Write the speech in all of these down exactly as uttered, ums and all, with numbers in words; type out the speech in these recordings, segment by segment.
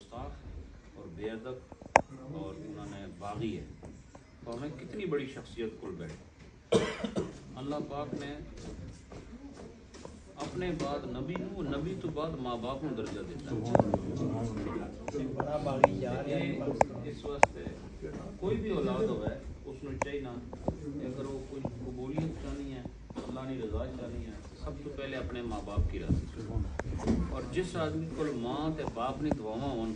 گستاخ اور بے ادب اور انہوں نے باغی ہے، تو ہمیں کتنی بڑی شخصیت کو بیٹھے اللہ پاک نے اپنے بعد نبی نو نبی تو بعد ماں باپ کو درجہ دیتا ہے۔ اس واسطے کوئی بھی اولاد ہوا ہے اس نے چاہیے اگر وہ کوئی قبولیت چاہنی ہے، اللہ کی رضا چاہنی ہے، سب تو پہلے اپنے ماں باپ کی رضا، اور جس آدمی کو ماں تے باپ نے دعاواں ہون،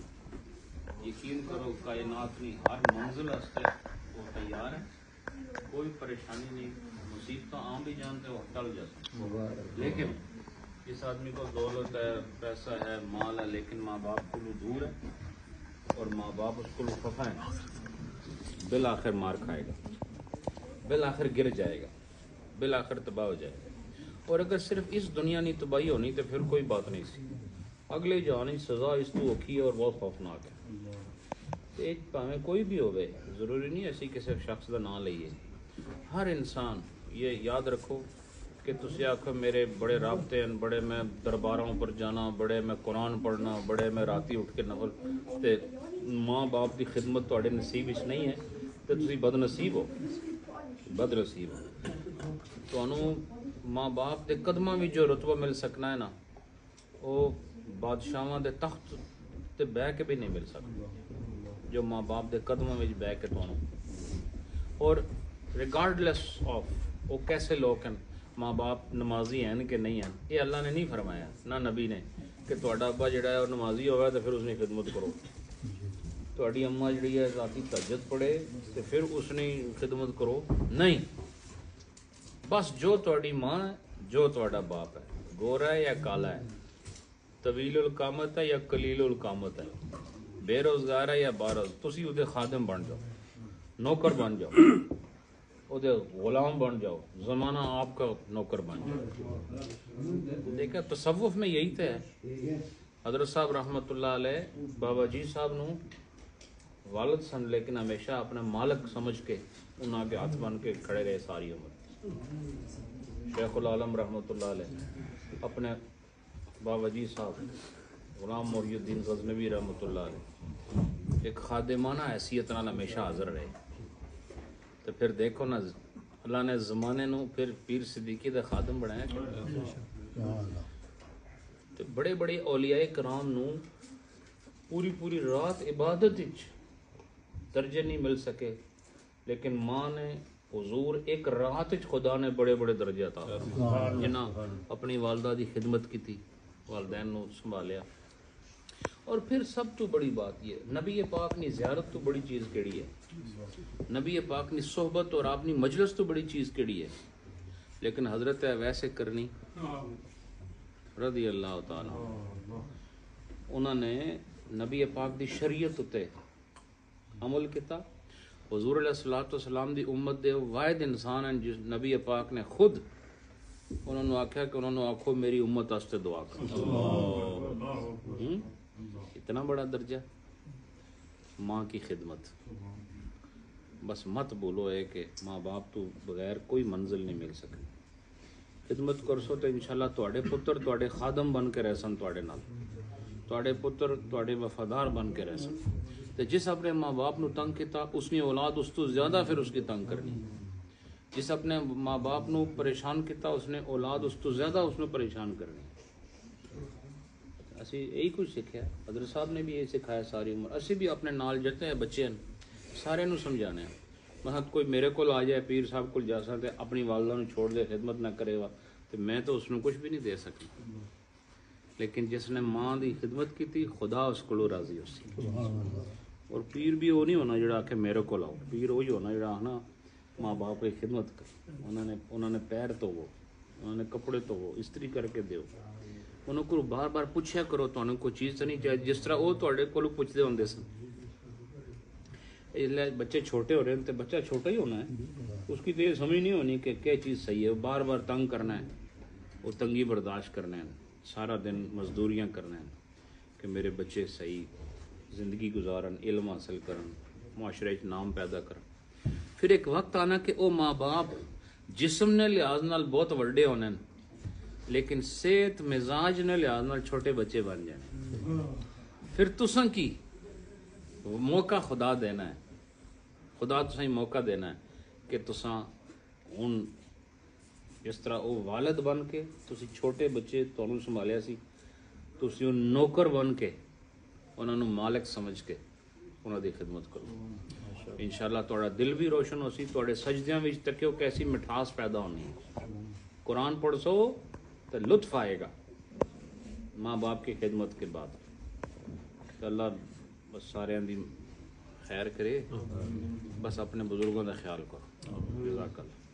یقین کرو کائنات نہیں ہر منزل واسطے وہ تیار ہے، کوئی پریشانی نہیں، مصیبتیں عام بھی جانتے وہ ٹل جاتے، لیکن جس آدمی کو دولت ہے، پیسہ ہے، مال ہے، لیکن ماں باپ کو دور ہے اور ماں باپ اس کو خفا ہے، بالآخر مار کھائے گا، بالآخر گر جائے گا، بالآخر تباہ ہو جائے گا۔ اور اگر صرف اس دنیا نہیں تباہی ہونی تو پھر کوئی بات نہیں سی، اگلے جہانی سزا اس تو اوکھی اور بہت خوفناک ہے۔ ایک پاویں کوئی بھی ہوئے، ضروری نہیں ایسی کسی شخص کا نام لئیے، ہر انسان یہ یاد رکھو کہ تسی آکھو میرے بڑے رابطے ہیں، بڑے میں درباروں پر جانا، بڑے میں قرآن پڑھنا، بڑے میں راتی اٹھ کے نفل، تے ماں باپ کی خدمت تواڈے نصیب وچ نہیں ہے تو تسی بد نصیب ہو، بد نصیب ہو۔ تانوں ماں باپ دے قدماں وچ جو رتبہ مل سکنا ہے نا، وہ بادشاہاں دے تخت تے بہ کے بھی نہیں مل سکتا، جو ماں باپ دے قدموں وچ بہ کے تانوں، اور ریگارڈلیس آف وہ کیسے لوگ ہیں، ماں باپ نمازی ہیں کہ نہیں ہیں، یہ اللہ نے نہیں فرمایا نہ نبی نے کہ تہاڈا ابا جڑا ہے وہ نمازی ہوگا تو پھر اس نے خدمت کرو، تہاڈی اماں جڑی ہے ذاتی تہجد پڑھے تو پھر اس نے خدمت کرو، نہیں، بس جو تہاڈی ماں ہے، جو تہاڈا باپ ہے، گورا ہے یا کالا ہے، طویل القامت ہے یا قلیل القامت ہے، بے روزگار ہے یا باروز، تسی وہ دے خادم بن جاؤ، نوکر بن جاؤ، وہ دے غلام بن جاؤ، زمانہ آپ کا نوکر بن جاؤ۔ دیکھا تصوف میں یہی تو ہے۔ حضرت صاحب رحمۃ اللہ علیہ بابا جی صاحب نو والد سن، لیکن ہمیشہ اپنا مالک سمجھ کے انہاں کے ہاتھ بن کے کھڑے رہے ساری عمر۔ شیخ العالم رحمۃ اللہ علیہ اپنے بابا جی صاحب غلام محی الدین غزنوی رحمۃ اللہ علیہ ایک خادمانہ حیثیت نال ہمیشہ حاضر رہے، تو پھر دیکھو نا اللہ نے زمانے نو پھر پیر صدیقی دا خادم بنایا، تو بڑے بڑے اولیاء کرام نو پوری پوری رات عبادت وچ درجے نہیں مل سکے، لیکن ماں نے حضور ایک رات وچ خدا نے بڑے بڑے درجے عطا جنہاں اپنی والدہ دی خدمت کی تھی، والدین نو سنبھالیا۔ اور پھر سب تو بڑی بات یہ نبی پاک نے زیارت تو بڑی چیز کیڑی ہے، نبی پاک نے صحبت اور آپ نے مجلس تو بڑی چیز کیڑی ہے، لیکن حضرت ویسے کرنی رضی اللہ تعالی انہوں نے نبی پاک دی شریعت تے عمل کیتا۔ حضور علیہ الصلوۃ والسلام دی امت دے واحد انسان ہیں جس نبی پاک نے خود انہوں نے آکھیا کہ انہوں نے آکھو میری امت واسطے دعا کرو، اتنا بڑا درجہ ماں کی خدمت۔ بس مت بولو ہے کہ ماں باپ تو بغیر کوئی منزل نہیں مل سکتی، خدمت کرسو تو انشاءاللہ تواڈے پتر تواڈے خادم بن کے رہسن، تواڈے نال تواڈے پتر تواڈے وفادار بن کے رہسن، تو جس اپنے ماں باپ نو تنگ کیتا اس نے اولاد اس تو زیادہ پھر اس کی تنگ کرنی، جس اپنے ماں باپ نو پریشان کیتا اس نے اولاد اس تو زیادہ اس نے پریشان کرنی۔ اسی یہی کچھ سیکھا، حضرت صاحب نے بھی یہی سکھایا ساری عمر، اسی بھی اپنے نال جتے ہیں بچے ہیں سارے نو سمجھانے ہیں، مثلا کوئی میرے کو آ جائے پیر صاحب کو جا سکتے اپنی والدہ نو چھوڑ دے خدمت نہ کرے گا تو میں تو اس نے کچھ بھی نہیں دے سکتی، لیکن جس نے ماں دی خدمت کی تھی خدا اس کو راضی ہو سی۔ اور پیر بھی وہ نہیں ہونا جڑا کہ میرے کو آؤ، پیر وہی ہونا جڑا آنا ماں باپ کی خدمت کر، انہوں نے انہوں نے پیر تو وہ انہوں نے کپڑے تو وہ استری کر کے دیو، انہوں کو بار بار پوچھیا کرو تو انہوں کوئی چیز تو نہیں چاہیے جس طرح وہ تواڈے کولوں پوچھتے ہوندے سن۔ اس لیے بچے چھوٹے ہو رہے ہیں تو بچہ چھوٹا ہی ہونا ہے، اس کی تو یہ سمجھ نہیں ہونی کہ کیا چیز صحیح ہے، وہ بار بار تنگ کرنا ہے، وہ تنگی برداشت کرنا ہے، سارا دن مزدوریاں کرنا ہے کہ میرے بچے صحیح زندگی گزارن، علم حاصل کرن، معاشرے نام پیدا کرن۔ پھر ایک وقت آنا کہ وہ ماں باپ جسم نے لحاظ نال بہت وڈے ہونے لیکن صحت مزاج نے لحاظ نال چھوٹے بچے بن جانے، پھر تساں کی موقع خدا دینا ہے، خدا تساں موقع دینا ہے کہ تساں ہن جس طرح وہ والد بن کے تسی چھوٹے بچے تانوں سنبھالیا سی، تسی ان نوکر بن کے انہاں نوں مالک سمجھ کے انہاں دی خدمت کرو، انشاءاللہ تہاڈا دل بھی روشن ہو سی، تہاڈے سجدیاں وچ تکیو کیسی مٹھاس پیدا ہونی ہے، قرآن پڑھ سو تو لطف آئے گا ماں باپ کی خدمت کے بعد. تو اللہ بس سارے دی خیر کرے، بس اپنے بزرگوں کا خیال کرو. جزاک اللہ.